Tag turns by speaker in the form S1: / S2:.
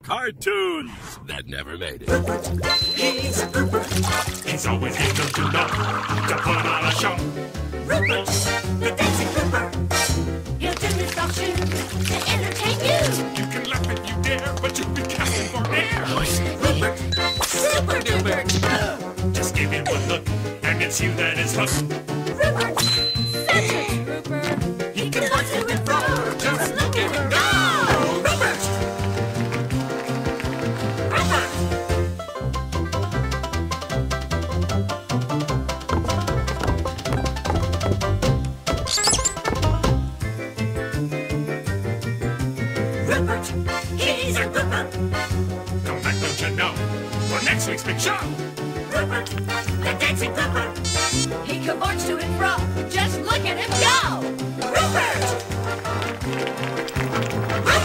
S1: Cartoons that never made it.
S2: He's Rupert.
S3: He's always able to know to put on a show.
S2: Rupert, the dancing Rupert.
S4: He'll do his dog shoe to entertain you.
S3: You can laugh if you dare, but you'll be casting for air.
S2: Rupert, super duper.
S3: Just give him one look, and it's you that is hooked.
S2: Rupert,
S4: Such a trooper.
S2: he can watch you and fro. Just look at him go. Rupert, Rupert. Rupert, he's a Rupert.
S3: Come back, don't you know, for next week's big show.
S2: Rupert, the dancing Rupert.
S4: He can march to and fro. Just look at him go.
S2: Rupert! Rupert!